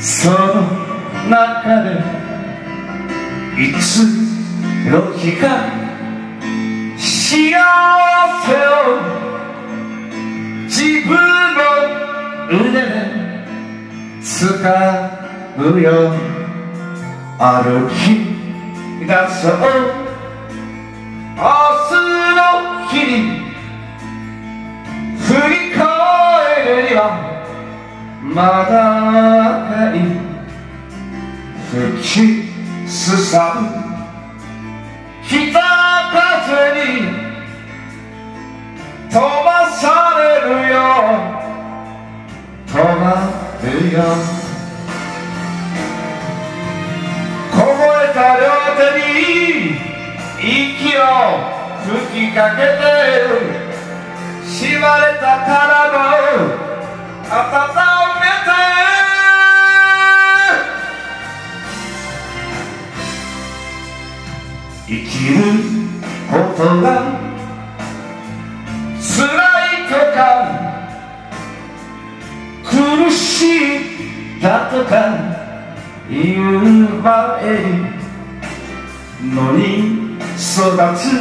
その中でいつの日か幸せを自分の腕で掴むよ歩き出そう明日の日に振り返るにはまだ赤い吹きすさぶ北風に飛ばされるよ止まるよ凍えた両手に息を吹きかけて縛れた体を温めて生きることが辛いとか苦しいだとか言う前のに育つ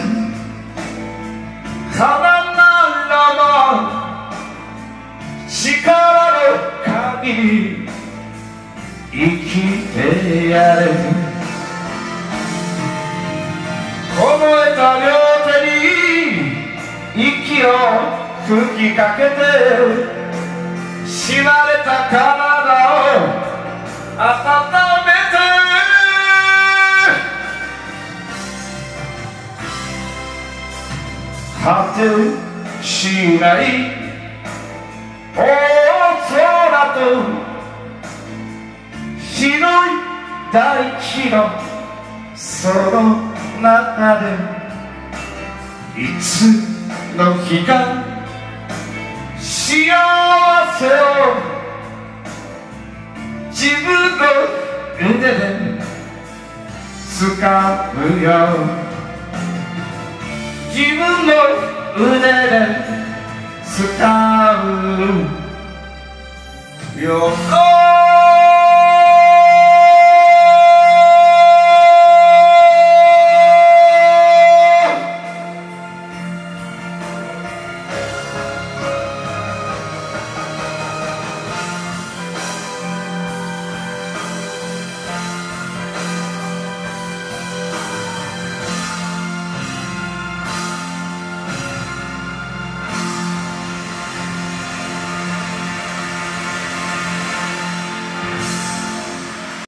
花ならば力の限り生きてやれ凍えた両手に息を吹きかけて縛れた体を温めて果てしない大空と広い大地のその中でいつの日か幸せを自分の腕で掴むよ自分の腕で掴むよ